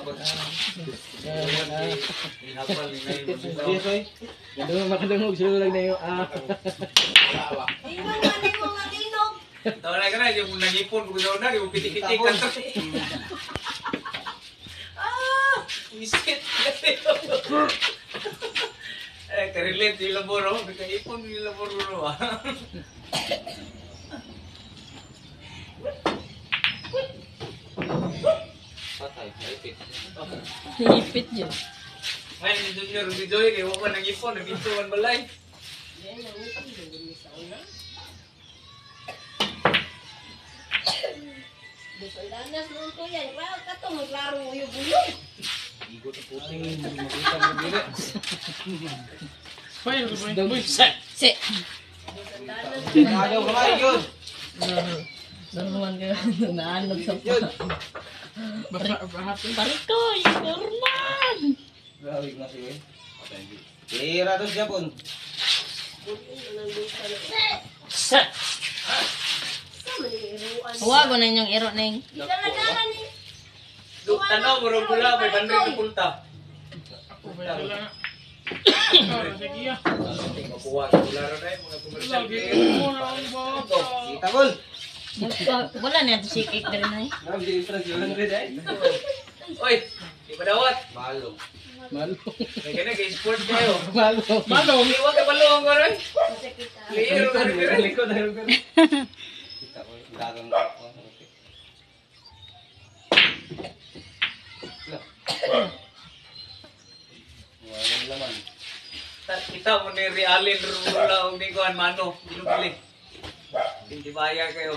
Makadungog sila lang na yung Tawa na ka na, yung nangipon, kung daw na, yung pitik-pitik ka to. Miskit. Karelate yung laboro, nagkaipon yung laboro. Patay, naipit. Naipit yun. Ngayon, si Junior, si Joy, kayo ko nangipon, nabintuan balay. Danas noon ko yan. Well, kato maglaro yung bulong. Igot ang puting, makita mo gila. Se. ayaw kamay yun. Naruan ka. Naanog sa pa. Parikoy. Norman. Grabe na siya. Tira doon siya pun. Se. Huwag ko na inyong iro neng. Tanaw, murong pula, may bandring na pulta. Makuha sa pula rin eh, mga komersyal. Kita pun. Wala na ito si cake na rin ay. Oy, di ba dawat? Malo. May ka na, sport kayo. Malo. Iwag ka balong ko rin. Lihiro ka rin. Likod. Kita ko, dagang ko. Walang laman. Kita mo ni Realin Rula o ni Kuan Mano. Binubili. Hindi baya kayo.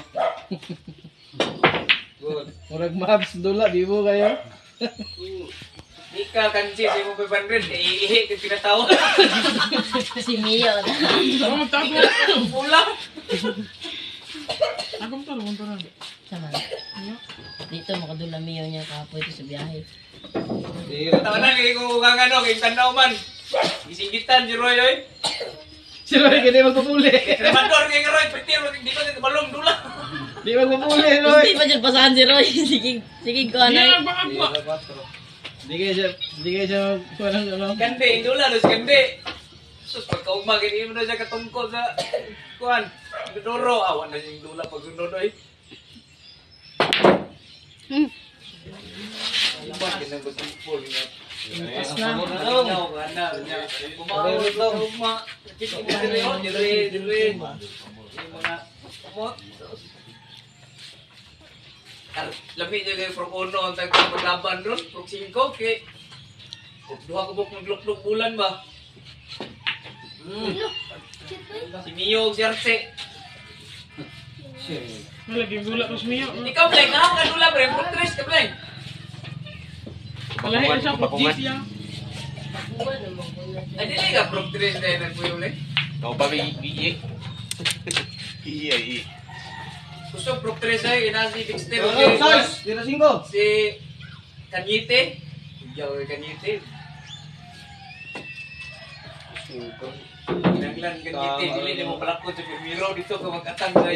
Good. Murag maps dula, di mo kayo? Ika kansi si mo 500. Iihi ka pinatawa. Si Mio na. Pula. Sama. Dito makadula Mio niya kapoy ito sa biyahe. Tawa na, hindi ko kung ano, kayong tanaw man. Isinggitan si Roy, oy. Si Roy, hindi magpupuli. Mandor kay Roy, petir, hindi ko dito balong dula. Di magpupuli, Roy. Hindi pa dyan pasahan si Roy. Sige ko ano. Di kayo siya, ano? Gande, indula, dos gande. Sus, pagkaugma, hindi mo na siya katungkol sa kuhan. Duro, awan na yung dula pag sunod, oy. Iba, kinagutungkol nga. Impas na. Bumawag lang. Dire. Mga umot. Lami niya kayo from uno ang maglaban ron. From 5 kay duha ko buk magluk-luk bulan ba? Si Mio og si Arce. Lagi gula ko Mio. Ikaw Blake, na ka dula bre, progress ka Blake. Wala siya pagkis siya. Ay dili ka progress na nagpuyo Blake. Kau pa iya. Iya. Gusto progress ay ina si Dexter. Tira 5. Si Kanyite. Ikaw ay Kanyite. Naglan Kanyite, dili ni mo palakot sa Pirmiro dito ka mag-atang sa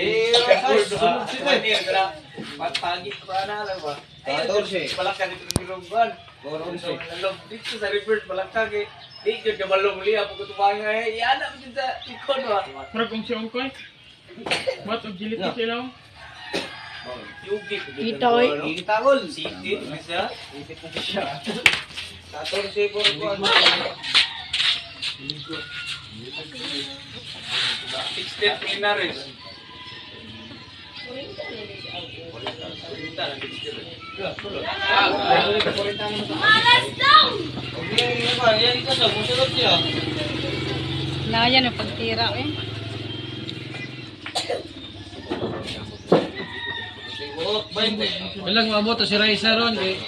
pagi pa na lang ba? 14. Palakad dito ng Pirmiro. Dito sa reverse palakad kay di jud ka balong liya pag tumanga ay ana mo sa ikon ba. Murag kung siya ko. What og gilit ko sila. Yugi Kita oy. Kita gol. City siya. 14 po ko. 16 Minares. Malas daw! Naya na pagtira eh. Walang mamoto si Raisa ron kay.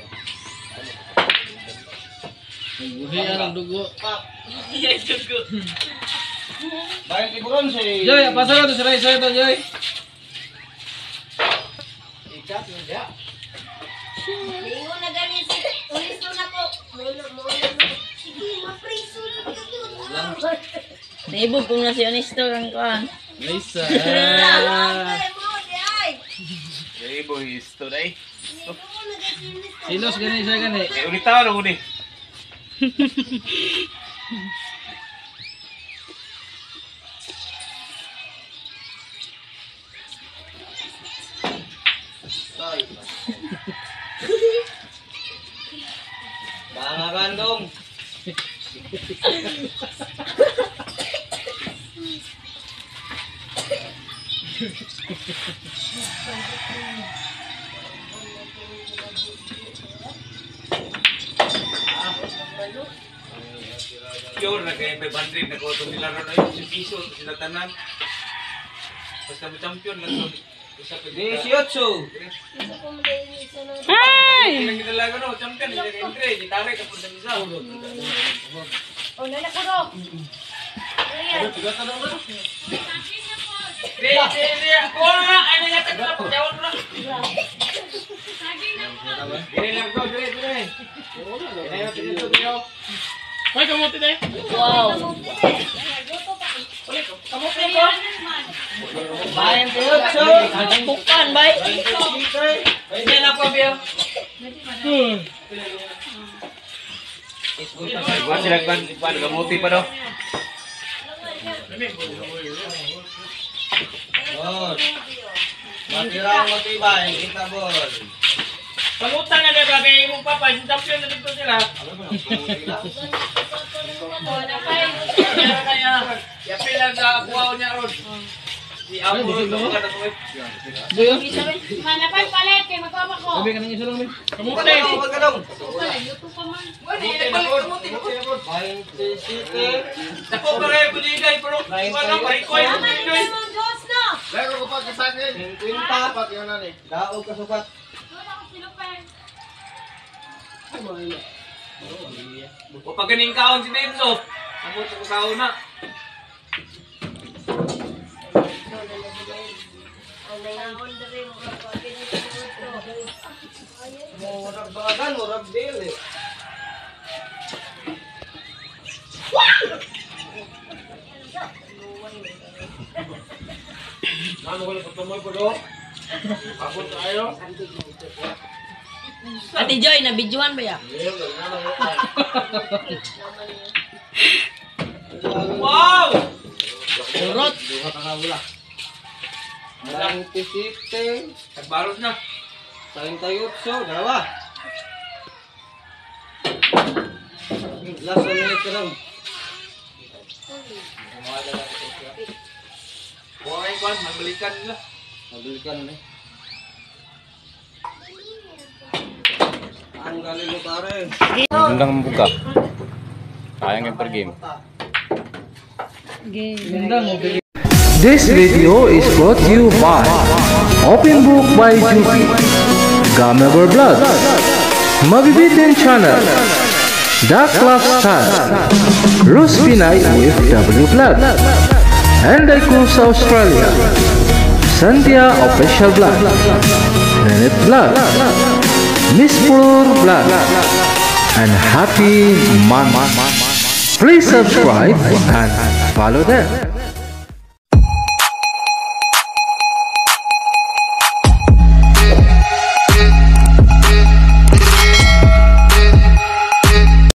Buhi ang dugo. Bayan tiburon si. Joy, pasal to si Raisa to, Joy. Lingo na ganyan si Ulisto na ko. Sige, mapriso na ka. Naibog kong na si Honesto kang kuhan. Raisa. Ay, mo, di ay. boys. Today. Hindi ko nag-finish. Silos gani siya gani. Ulit tayo na muna. Ay. Mga gandong. Yun, nag-500 na ko itong nilaro na yun. 10 piso, sila tanan. Basta mo champion lang to. Isa pa 18. Hindi ko mag-finish. Ay! Kinalaga no, champion. Hindi ka entre. Gitare ka po sa isa. Oh, nana ko ro. Ayan. Hindi. Wala! Ano nga tayo na pagyawan mo na? Dire lang ko, dire. Dire lang. Ay, kamuti na eh. Wow. Kamuti ko. Bayan tayo, so. Nagpukan, bay. Hindi na po, Biyo. Buwan sila pan gamuti pa daw. Bos. Matira ang matibay, kita bol. Pangutang na ba kay imong papa, yung champion na dito sila. Kaya, yapil lang sa kuwaw niya ron. Si Amo ron, ka na to eh. Manapay palit kay magkama ko. Kamuti. Huwag ka daw. Kamuti na po. Dako ka kayo buligay, pero ano, marikoy. Diyos na. Laro ko pa sa akin. 50. Pati yun na ni. Daog ka sukat. Wala ko sinupay. O pag ganing kaon si Denso, amo sa kaon na. Ang nangyahon na rin mga pagkakas. Murag bagan, murag dili. Ano ko lang pagkamoy po do? Abot tayo. Ate Joy, nabidyohan ba ya? Wow! Urot. Duha ka wala. Marang tisite. Nagbaros na. 38, dalawa. Last 1 minute ka lang. Buwan kayo kwan, magbalikan nila. Mabilikan na. Ang galing mo pare. Hanggang buka. Kaya nga per game. This video is brought to you by Open Book by Juki, Gamever Blood, Mabibitin Channel, Dark Club Style, Rus Pinay with W Blood, and Icos Australia, Sandia Official Blood, Rennet Blood, Miss Fleur Blood, and Happy Man. Please subscribe and follow them.